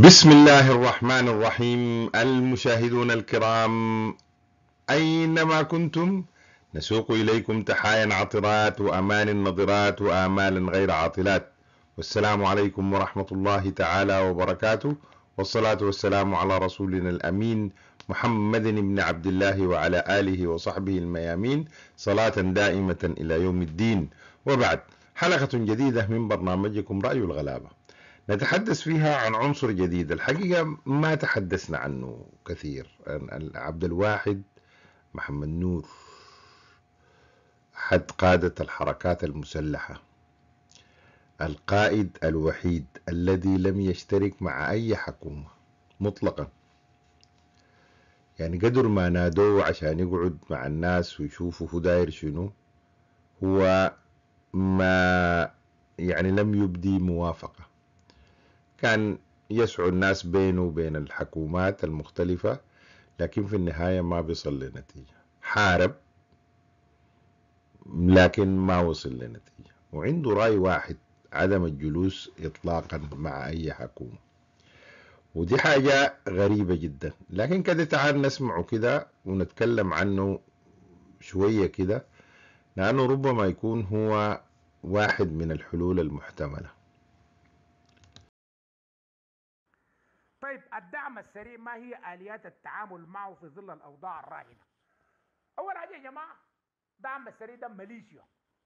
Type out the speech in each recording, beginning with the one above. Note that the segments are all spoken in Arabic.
بسم الله الرحمن الرحيم. المشاهدون الكرام أينما كنتم، نسوق إليكم تحايا عطرات وأمان نضرات وآمال غير عاطلات، والسلام عليكم ورحمة الله تعالى وبركاته، والصلاة والسلام على رسولنا الأمين محمد بن عبد الله وعلى آله وصحبه الميامين، صلاة دائمة إلى يوم الدين. وبعد، حلقة جديدة من برنامجكم رأي الغلابة، نتحدث فيها عن عنصر جديد الحقيقة ما تحدثنا عنه كثير. عبد الواحد محمد نور، أحد قادة الحركات المسلحة، القائد الوحيد الذي لم يشترك مع أي حكومة مطلقا. يعني قدر ما نادوه عشان يقعد مع الناس ويشوفوا هو داير شنو، هو ما يعني لم يبدي موافقة. كان يسعى الناس بينه وبين الحكومات المختلفة، لكن في النهاية ما بيصل لنتيجة. حارب لكن ما وصل لنتيجة، وعنده رأي واحد: عدم الجلوس إطلاقا مع أي حكومة. ودي حاجة غريبة جدا، لكن كده تعال نسمعه كده ونتكلم عنه شوية كده، لأنه ربما يكون هو واحد من الحلول المحتملة. طيب، الدعم السريع ما هي آليات التعامل معه في ظل الأوضاع الراهنة؟ أول حاجة يا جماعة، الدعم السريع ده ميليشيا،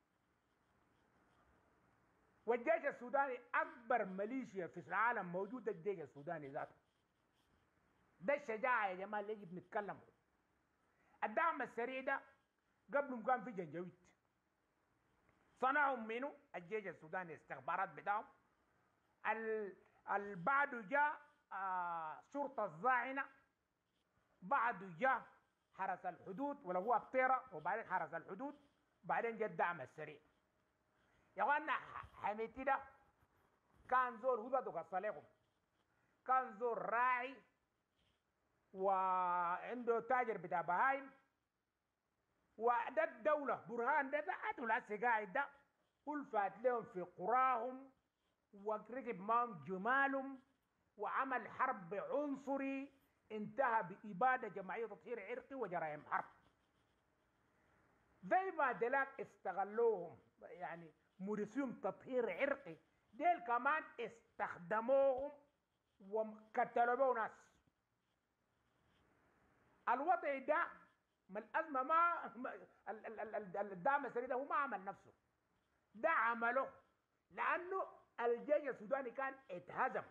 والجيش السوداني أكبر ميليشيا في العالم موجود الجيش السوداني ذاته. ده الشجاعة يا جماعة اللي يجب نتكلم. الدعم السريع ده قبل كان في جنجويد، صنعهم منه الجيش السوداني، استخبارات بتاعهم. بعده جاء شرطة الزاعنة، بعده جاء حرس الحدود ولا هو بطيرة، وبعدين حرس الحدود، وبعدين جاء الدعم السريع. يا اخوانا، حميتي ده كان زول هو ذاته قص عليكم، كان زول راعي وعنده تاجر بتاع بهايم، وده الدولة برهان ده ذاته لسه قاعد ده ألفت لهم في قراهم وركب معهم جمالهم وعمل حرب عنصري انتهى بإبادة جماعية تطهير عرقي وجرائم حرب. زي ما دلاك استغلوهم، يعني مورسيهم تطهير عرقي، ديل كمان استخدموهم وقتلوا بهم ناس. الوضع ده من الأزمة ما الدعم السريع ده هو ما عمل نفسه، ده عمله لأنه الجيش السوداني كان اتهزم،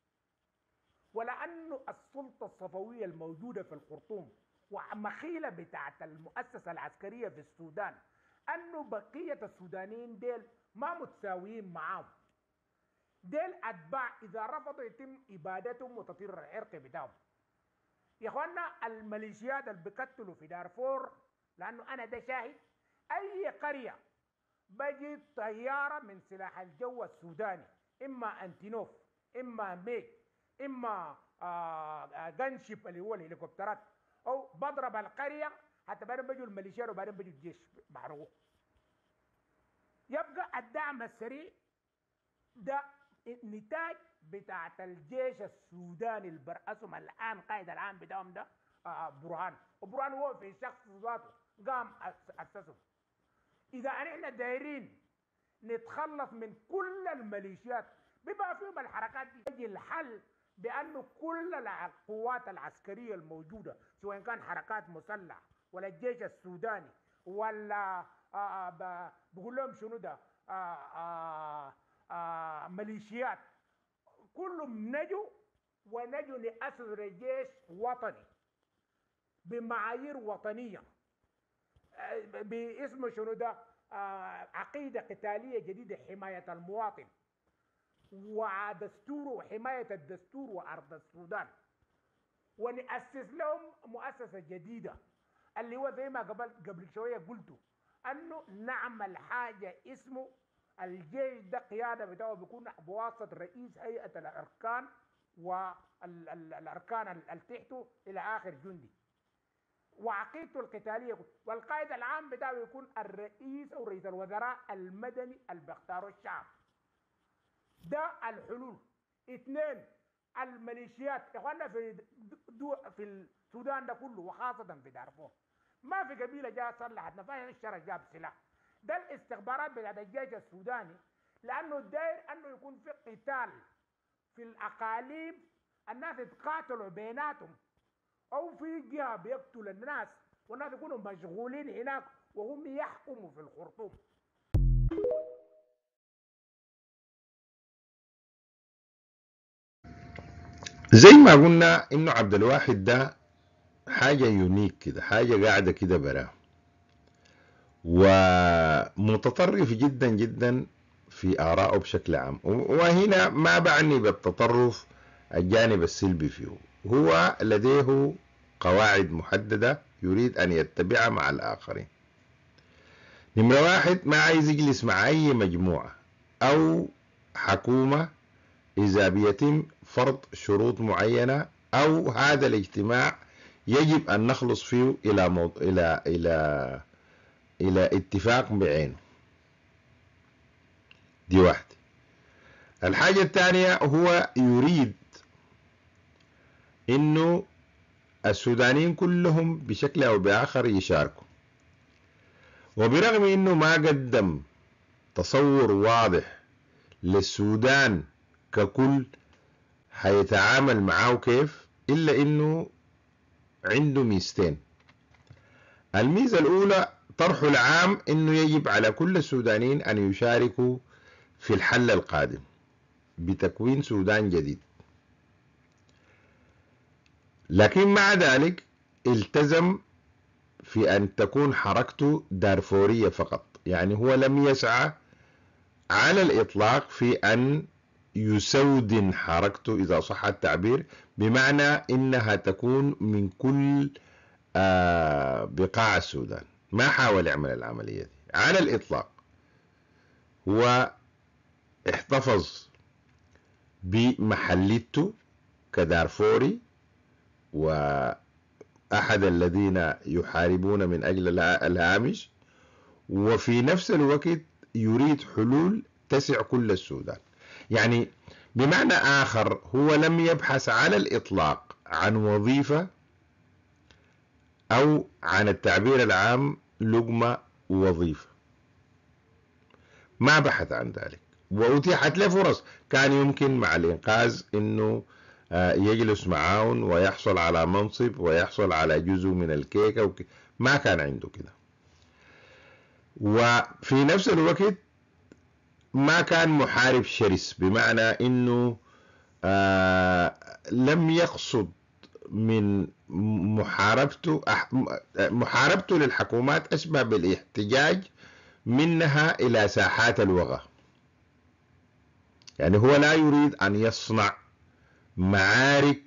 ولأنه السلطة الصفوية الموجودة في الخرطوم ومخيلة بتاعت المؤسسة العسكرية في السودان أنه بقية السودانيين ديل ما متساويين معاهم، ديل أتباع، إذا رفضوا يتم إبادتهم وتطهير العرق بتاعهم. يا إخوانا، الميليشيات اللي بيقتلوا في دارفور، لأنه أنا ده شاهد، أي قرية بجي طيارة من سلاح الجو السوداني، إما أنتينوف، إما ميج، إما غنشيب اللي هو الهليكوبترات، أو بضرب القرية حتى بعدين بيجوا الميليشيات وبعدين بيجوا الجيش محروق. يبقى الدعم السريع ده نتاج بتاعت الجيش السوداني اللي برأسهم الآن قائد العام بتاعهم ده برهان، وبرهان هو في شخص ذاته قام أسسهم. إذا احنا دايرين نتخلص من كل الميليشيات بما فيهم الحركات دي، يجي الحل بأنه كل القوات العسكرية الموجودة، سواء كان حركات مسلحة ولا الجيش السوداني ولا بقول لهم شنو ده ميليشيات، كلهم نجوا ونجوا لأسس جيش وطني بمعايير وطنية، باسمه شنو ده عقيدة قتالية جديدة، حماية المواطن ودستور وحماية الدستور وأرض السودان، ونأسس لهم مؤسسة جديدة اللي هو زي ما قبل شوية قلته أنه نعمل حاجة اسمه الجيش ده قيادة بتاعه بيكون بواسطة رئيس هيئة الأركان والأركان اللي تحته إلى آخر جندي، وعقيدته القتالية، والقائد العام بتاعه يكون الرئيس أو رئيس الوزراء المدني اللي بيختاره الشعب. ده الحلول. اثنين، الميليشيات يا اخوانا في السودان ده كله وخاصه في دارفور ما في قبيله جاء صلحت نفايا اشترى جاب سلاح. ده الاستخبارات بتاعت الجيش السوداني لانه داير انه يكون في قتال في الاقاليم، الناس يتقاتلوا بيناتهم او في جهه بيقتل الناس والناس يكونوا مشغولين هناك وهم يحكموا في الخرطوم. زي ما قلنا انه عبد الواحد ده حاجة يونيك كده، حاجة قاعدة كده براه، ومتطرف جدا جدا في آرائه بشكل عام. وهنا ما بعني بالتطرف الجانب السلبي فيه، هو لديه قواعد محددة يريد أن يتبعها مع الآخرين. نمرة واحد، ما عايز يجلس مع أي مجموعة أو حكومة إذا بيتم فرض شروط معينة أو هذا الاجتماع يجب أن نخلص فيه إلى اتفاق بعينه. دي واحدة. الحاجة الثانية، هو يريد إنه السودانيين كلهم بشكل أو بآخر يشاركوا، وبرغم إنه ما قدم تصور واضح للسودان ككل هيتعامل معاه كيف، إلا إنه عنده ميزتين. الميزة الأولى طرحه العام إنه يجب على كل السودانيين أن يشاركوا في الحل القادم بتكوين سودان جديد. لكن مع ذلك التزم في أن تكون حركته دارفورية فقط، يعني هو لم يسعى على الإطلاق في أن يسودن حركته إذا صح التعبير، بمعنى إنها تكون من كل بقاع السودان. ما حاول يعمل العملية دي على الإطلاق. هو احتفظ بمحلته كدارفوري وأحد الذين يحاربون من أجل الهامش، وفي نفس الوقت يريد حلول تسع كل السودان. يعني بمعنى آخر هو لم يبحث على الإطلاق عن وظيفة أو عن التعبير العام لقمة وظيفة، ما بحث عن ذلك. وأتيحت له فرص، كان يمكن مع الإنقاذ أنه يجلس معاون ويحصل على منصب ويحصل على جزء من الكيكة ما كان عنده كده. وفي نفس الوقت ما كان محارب شرس، بمعنى أنه لم يقصد من محاربته للحكومات أشبه بالاحتجاج منها إلى ساحات الوغى. يعني هو لا يريد أن يصنع معارك،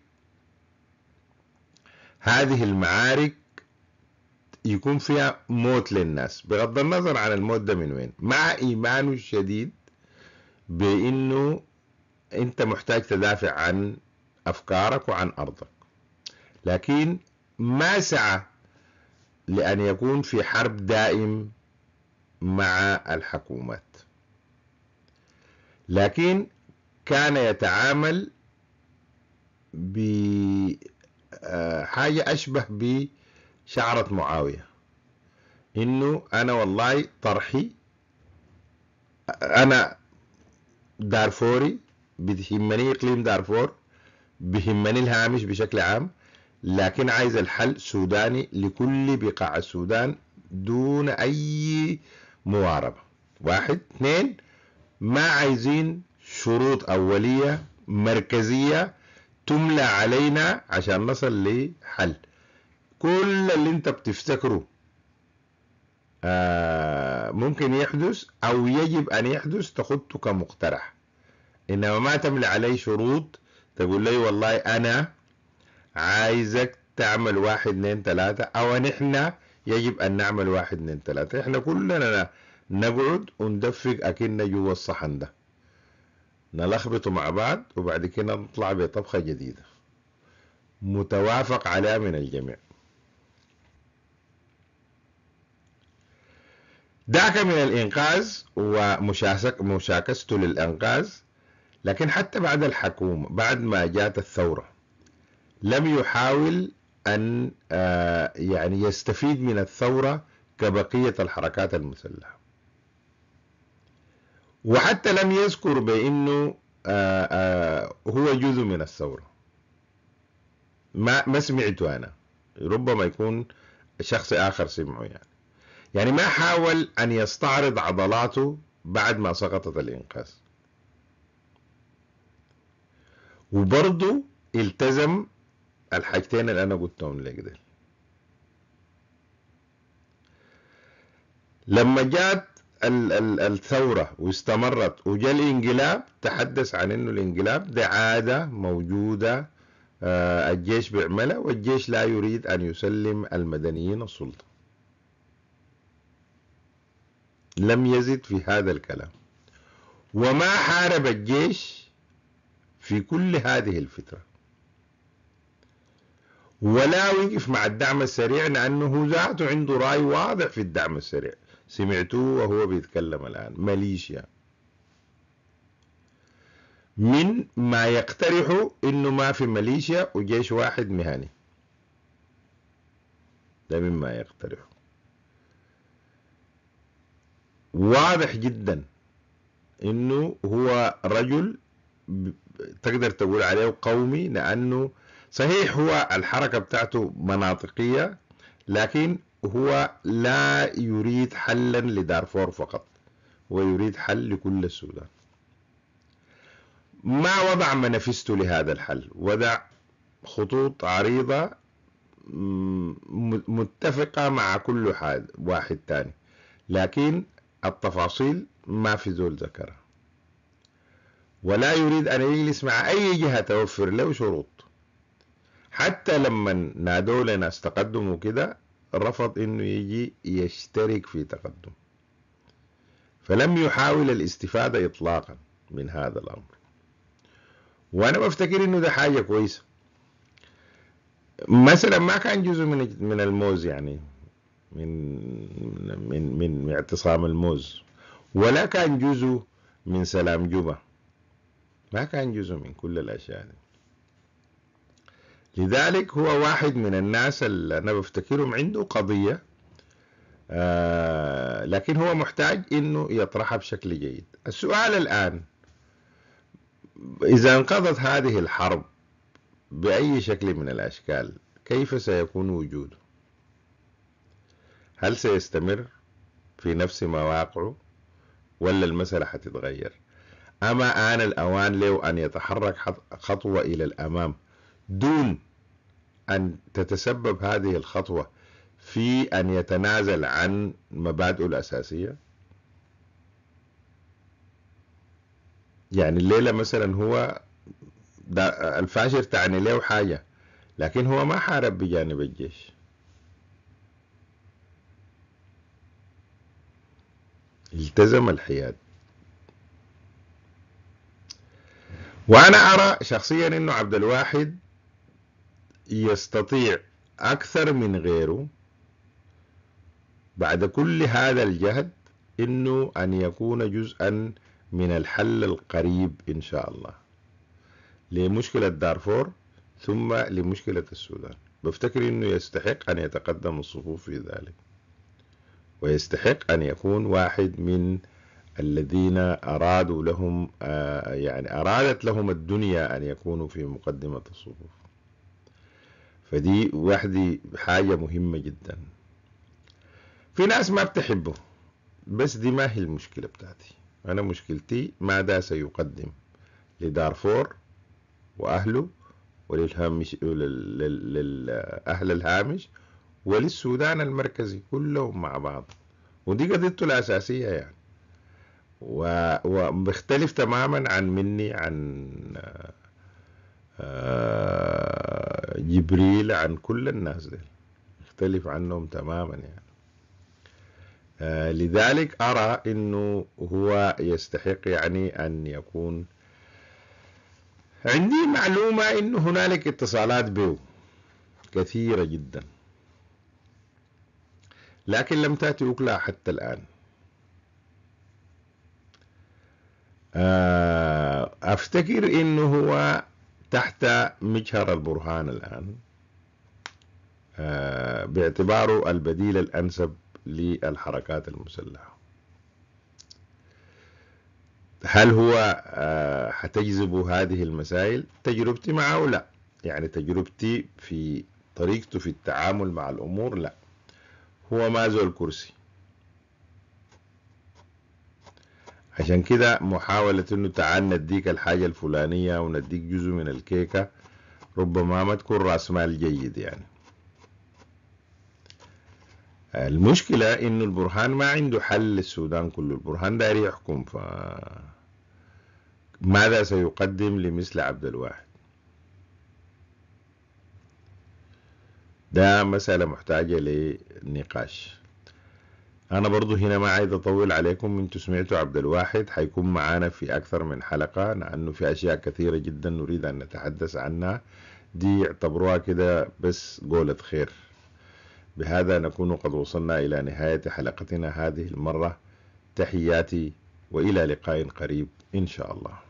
هذه المعارك يكون فيها موت للناس، بغض النظر عن الموت ده من وين، مع إيمانه الشديد بأنه أنت محتاج تدافع عن أفكارك وعن أرضك. لكن ما سعى لأن يكون في حرب دائم مع الحكومات، لكن كان يتعامل بحاجة أشبه بشعرة معاوية، إنه أنا والله طرحي، أنا دارفوري، بيهمني إقليم دارفور، بيهمني الهامش بشكل عام، لكن عايز الحل سوداني لكل بقاع السودان دون أي مواربة. واحد. اثنين، ما عايزين شروط أولية مركزية تملى علينا عشان نصل لحل. كل اللي انت بتفتكره ممكن يحدث أو يجب أن يحدث تخطه كمقترح، إنما ما تملى علي شروط تقول لي والله أنا عايزك تعمل 1 2 3 أو نحن يجب أن نعمل 1 2 3. إحنا كلنا نقعد وندفق أكننا جوا الصحن ده، نلخبطه مع بعض، وبعد كده نطلع بطبخة جديدة متوافق عليها من الجميع. دعك من الإنقاذ ومشاكسته للإنقاذ، لكن حتى بعد الحكومة، بعد ما جاءت الثورة، لم يحاول أن يعني يستفيد من الثورة كبقية الحركات المسلحة، وحتى لم يذكر بأنه هو جزء من الثورة. ما سمعته أنا، ربما يكون شخص آخر سمعه. يعني ما حاول أن يستعرض عضلاته بعد ما سقطت الإنقاذ، وبرضه التزم الحاجتين اللي أنا قلتهم لك دول. لما جات الثورة واستمرت وجاء الانقلاب، تحدث عن انه الانقلاب ده عادة موجودة الجيش بيعملها، والجيش لا يريد ان يسلم المدنيين السلطة. لم يزد في هذا الكلام، وما حارب الجيش في كل هذه الفترة، ولا وقف مع الدعم السريع، لأنه ذاته عنده رأي واضح في الدعم السريع. سمعتوه وهو بيتكلم الآن. ماليزيا من ما يقترحوا إنه ما في ماليزيا وجيش واحد مهني، ده مما يقترحوا. واضح جدا إنه هو رجل تقدر تقول عليه قومي، لأنه صحيح هو الحركة بتاعته مناطقية، لكن هو لا يريد حلا لدارفور فقط، هو يريد حل لكل السودان. ما وضع منافسته لهذا الحل، وضع خطوط عريضة متفقة مع كل واحد تاني، لكن التفاصيل ما في زول ذكرها، ولا يريد أن يجلس مع أي جهة توفر له شروط. حتى لما نادوا لناس تقدم وكده، رفض انه يجي يشترك في تقدم، فلم يحاول الاستفادة اطلاقا من هذا الامر. وانا بفتكر انه ده حاجة كويسة. مثلا ما كان جزء من الموز، يعني من اعتصام الموز، ولا كان جزء من سلام جوبا، ما كان جزء من كل الاشياء دي. لذلك هو واحد من الناس اللي أنا بفتكرهم عنده قضية، لكن هو محتاج إنه يطرحها بشكل جيد. السؤال الآن، إذا انقضت هذه الحرب بأي شكل من الأشكال، كيف سيكون وجوده؟ هل سيستمر في نفس مواقعه، ولا المسألة حتتغير؟ أما آن الأوان له أن يتحرك خطوة إلى الأمام دون أن تتسبب هذه الخطوة في أن يتنازل عن مبادئه الأساسية. يعني الليلة مثلا هو الفاشر تعني له حاجة، لكن هو ما حارب بجانب الجيش، التزم الحياد. وأنا أرى شخصيا أنه عبد الواحد يستطيع أكثر من غيره بعد كل هذا الجهد إنه أن يكون جزءا من الحل القريب إن شاء الله لمشكلة دارفور ثم لمشكلة السودان. بفتكر إنه يستحق أن يتقدم الصفوف في ذلك، ويستحق أن يكون واحد من الذين أرادوا لهم يعني أرادت لهم الدنيا أن يكونوا في مقدمة الصفوف. فدي وحدي حاجة مهمة جدا. في ناس ما بتحبه، بس دي ما هي المشكلة بتاعتي. أنا مشكلتي ماذا سيقدم لدارفور وأهله وللهامش للأهل الهامش وللسودان المركزي كلهم مع بعض. ودي قضيته الأساسية يعني، ومختلف تماما عن مني، عن جبريل، عن كل الناس دي، مختلف عنهم تماما يعني. لذلك أرى أنه هو يستحق يعني أن يكون. عندي معلومة أنه هنالك اتصالات به كثيرة جدا، لكن لم تأتي أكلها حتى الآن. أفتكر إنه هو تحت مجهر البرهان الآن، باعتباره البديل الأنسب للحركات المسلحة. هل هو حتجذب هذه المسائل؟ تجربتي معه لا، يعني تجربتي في طريقته في التعامل مع الأمور لا، هو ما زول كرسي. عشان كده محاولة انه تعال نديك الحاجة الفلانية ونديك جزء من الكيكة ربما ما تكون راس مال جيد. يعني المشكلة انه البرهان ما عنده حل للسودان كله، البرهان داير يحكم، ماذا سيقدم لمثل عبد الواحد؟ ده مسألة محتاجة لنقاش. أنا برضو هنا ما عايز أطول عليكم، انتوا سمعتوا عبد الواحد حيكون معانا في أكثر من حلقة، لأنه في أشياء كثيرة جدا نريد أن نتحدث عنها، دي اعتبروها كده بس قولة خير. بهذا نكون قد وصلنا إلى نهاية حلقتنا هذه المرة. تحياتي وإلى لقاء قريب إن شاء الله.